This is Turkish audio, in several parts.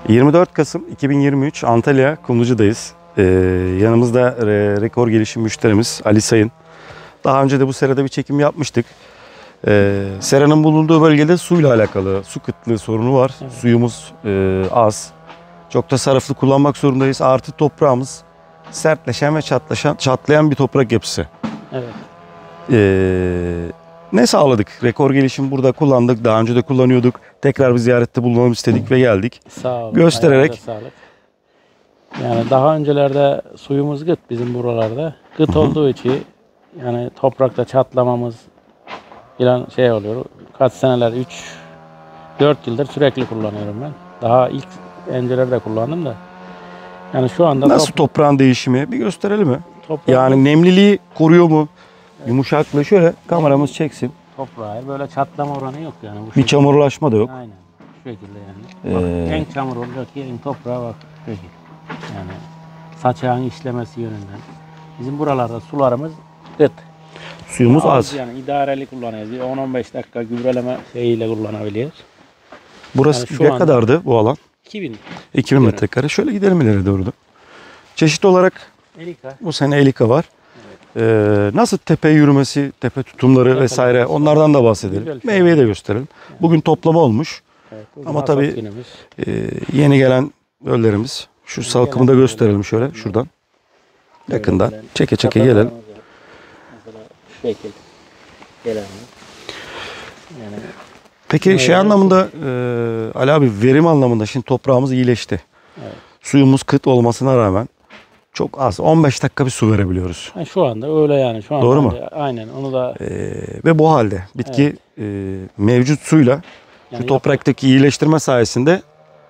24 Kasım 2023 Antalya Kumlucu'dayız. Yanımızda rekor gelişim müşterimiz Ali Sayın. Daha önce de bu serada bir çekim yapmıştık. Seranın bulunduğu bölgede suyla alakalı su kıtlığı sorunu var. Evet. Suyumuz az. Çok da sarıflı kullanmak zorundayız. Artı toprağımız sertleşen ve çatlayan bir toprak yapısı. Evet. Ne sağladık? Rekor gelişim burada kullandık. Daha önce de kullanıyorduk. Tekrar bir ziyarette bulunalım istedik ve geldik. Sağ olun. Göstererek. Yani daha öncelerde suyumuz gıt bizim buralarda. Gıt olduğu için yani toprakta çatlamamız falan şey oluyor. Kaç seneler 4 yıldır sürekli kullanıyorum ben. Daha ilk öncelerde kullandım da. Yani şu anda nasıl toprağın değişimi bir gösterelim mi? Toprağın yani nemliliği koruyor mu? Evet. Yumuşaklığı şöyle kameramız çeksin. Toprağa böyle çatlama oranı yok yani. Bir çamurlaşma da yok. Aynen. Şu şekilde yani. Bak, en çamur olacak yerin toprağa bak. Şu şekilde. Yani saçağın işlemesi yönünden. Bizim buralarda sularımız gıt. Suyumuz az. Yani idareli kullanıyoruz. 10-15 dakika gübreleme şeyiyle kullanabiliyoruz. Burası yani ne kadardı bu alan? 2000 metrekare. Şöyle gidelim ileri doğru da. Çeşit olarak Elika. Bu sene Elika var. Evet. Nasıl tepe yürümesi, tepe tutumları vesaire onlardan da bahsedelim. Meyveyi de gösterelim. Yani. Bugün toplama olmuş. Evet, ama tabii yeni gelen öllerimiz. Şu salkımı da gösterelim şöyle şuradan. Yakından. Çeke çeke gelelim. Mesela şekil gelen. Yani peki şey anlamında Ali abi verim anlamında şimdi toprağımız iyileşti. Evet. Suyumuz kıt olmasına rağmen çok az 15 dakika bir su verebiliyoruz. Yani şu anda öyle yani. Şu anda doğru mu? Aynen onu da. Ve bu halde bitki mevcut suyla yani şu topraktaki iyileştirme sayesinde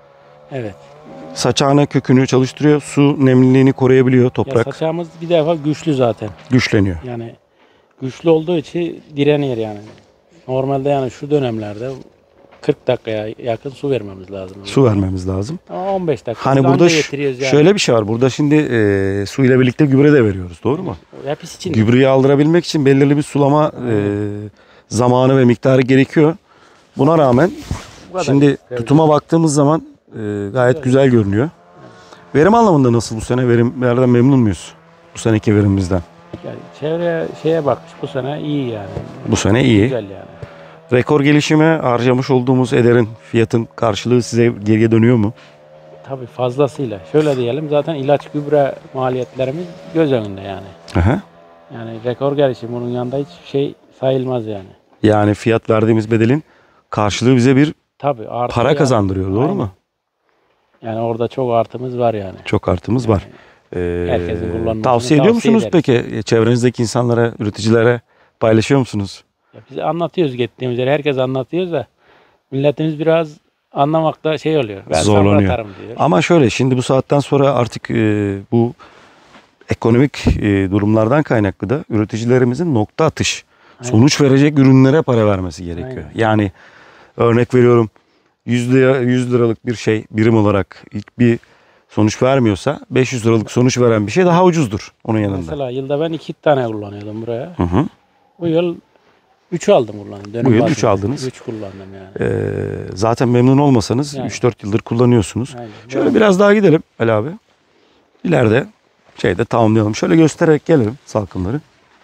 saçağına kökünü çalıştırıyor. Su nemliliğini koruyabiliyor toprak. Ya saçağımız bir defa güçlü zaten. Güçleniyor. Yani güçlü olduğu için direniyor yani. Normalde yani şu dönemlerde 40 dakikaya yakın su vermemiz lazım. Su vermemiz lazım. Ama 15 dakika. Hani burada yani. şöyle bir şey var. Burada şimdi su ile birlikte gübre de veriyoruz. Doğru mu? Hepsi için. Gübreyi aldırabilmek için belirli bir sulama zamanı ve miktarı gerekiyor. Buna rağmen şimdi tutuma baktığımız zaman gayet güzel görünüyor. Verim anlamında nasıl bu sene? Verimlerden memnun muyuz? Bu seneki verimimizden. Yani şeye bakmış bu sene iyi yani. Bu sene iyi. Güzel yani. Rekor gelişime harcamış olduğumuz ederin fiyatın karşılığı size geriye dönüyor mu? Tabii fazlasıyla. Şöyle diyelim zaten ilaç gübre maliyetlerimiz göz önünde yani. Aha. Yani rekor gelişim bunun yanında hiçbir şey sayılmaz yani. Yani fiyat verdiğimiz bedelin karşılığı bize bir para kazandırıyor. Doğru mu? Yani orada çok artımız var yani. Çok artımız yani, var. Herkesin kullanmasını tavsiye ediyor musunuz ederiz. peki? Çevrenizdeki insanlara, üreticilere paylaşıyor musunuz? Ya biz anlatıyoruz gittiğimiz yere. Herkes anlatıyoruz da milletimiz biraz anlamakta şey oluyor. Ben zorlanıyor. Ama şöyle şimdi bu saatten sonra artık bu ekonomik durumlardan kaynaklı da üreticilerimizin nokta atış sonuç verecek ürünlere para vermesi gerekiyor. Aynen. Yani örnek veriyorum 100 liralık bir şey birim olarak bir sonuç vermiyorsa 500 liralık sonuç veren bir şey daha ucuzdur onun yanında. Mesela yılda ben 2 tane kullanıyordum buraya. Hı. Bu yıl 3 aldım kullandım. Bu yıl 3 aldınız. 3 kullandım yani. Zaten memnun olmasanız yani. 3-4 yıldır kullanıyorsunuz. Aynen. Şöyle biraz daha gidelim Ali abi. İleride tamamlayalım. Şöyle göstererek gelelim salkımları.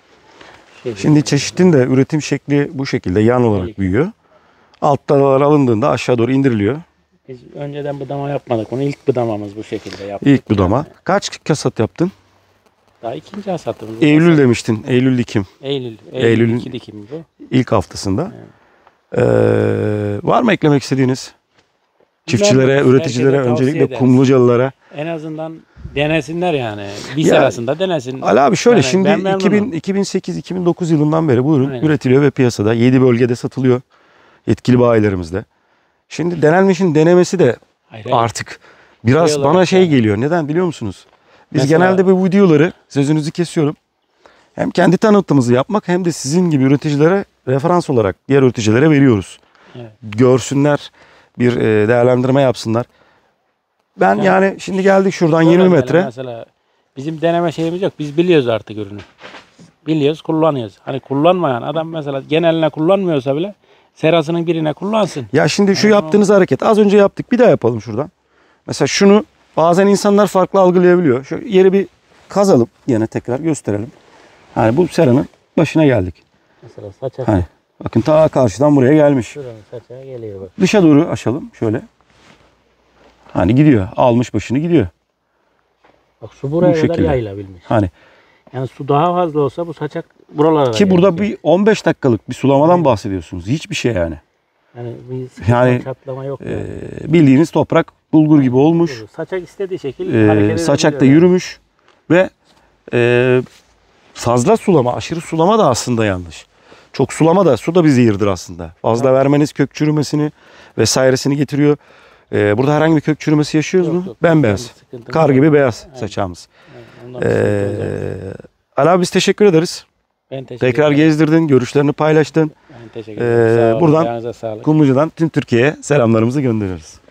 Şimdi çeşitin de üretim şekli bu şekilde yan olarak büyüyor. Alt dalalar alındığında aşağı doğru indiriliyor. Biz önceden budama yapmadık. Onu ilk budamamız bu şekilde yaptık. İlk budama. Yani. Kaç kasat yaptın? Daha ikinci hasatımız. Eylül demiştin. Eylül dikim. Eylül 2 dikim bu. İlk haftasında. Evet. Var mı eklemek istediğiniz? Çiftçilere, üreticilere, öncelikle Kumlucalılara. En azından denesinler yani. Bir serasında denesin. Ali abi şöyle yani şimdi 2008-2009 yılından beri bu ürün üretiliyor ve piyasada 7 bölgede satılıyor. Yetkili bayilerimizde. Şimdi denenmişin denemesi de artık biraz bana geliyor. Neden biliyor musunuz? Biz mesela, genelde bu videoları, sözünüzü kesiyorum, hem kendi tanıtımımızı yapmak hem de sizin gibi üreticilere referans olarak diğer üreticilere veriyoruz. Evet. Görsünler, bir değerlendirme yapsınlar. Ben yani şimdi geldik şuradan 20 metre. Mesela bizim deneme şeyimiz yok. Biz biliyoruz artık ürünü. Biliyoruz, kullanıyoruz. Hani kullanmayan adam mesela geneline kullanmıyorsa bile serasının birine kullansın. Ya şimdi şu yaptığınız hareket az önce yaptık. Bir daha yapalım şuradan. Mesela şunu bazen insanlar farklı algılayabiliyor. Şöyle yeri bir kazalım. Yine tekrar gösterelim. Hani bu seranın başına geldik. Mesela saçak. Hani bakın ta karşıdan buraya gelmiş. Şuranın saçağı geliyor bak. Dışa doğru açalım şöyle. Hani gidiyor. Almış başını gidiyor. Bak su buraya Bu kadar şekilde. yayılabilmiş. Hani Yani su daha fazla olsa bu saçak buralara ki burada gelecek. bir 15 dakikalık bir sulamadan bahsediyorsunuz. Hiçbir şey yani. Yani bir Yani, çatlama yok. Yani. Bildiğiniz toprak bulgur gibi olmuş. Saçak istediği şekilde hareket Saçak da edebiliyor. yürümüş ve fazla sulama, aşırı sulama da aslında yanlış. Çok sulama da su da bir zehirdir aslında. Fazla vermeniz kök çürümesini vesairesini getiriyor. Burada herhangi bir kök çürümesi yaşıyoruz mu? Yok, Bembeyaz. Kar gibi beyaz saçağımız. Ali abi biz teşekkür ederiz. Ben teşekkür Tekrar ederim. gezdirdin, görüşlerini paylaştın. Ben teşekkür ederim. Sağ olun, Buradan ayağınıza sağlık. Kumluca'dan tüm Türkiye'ye selamlarımızı gönderiyoruz.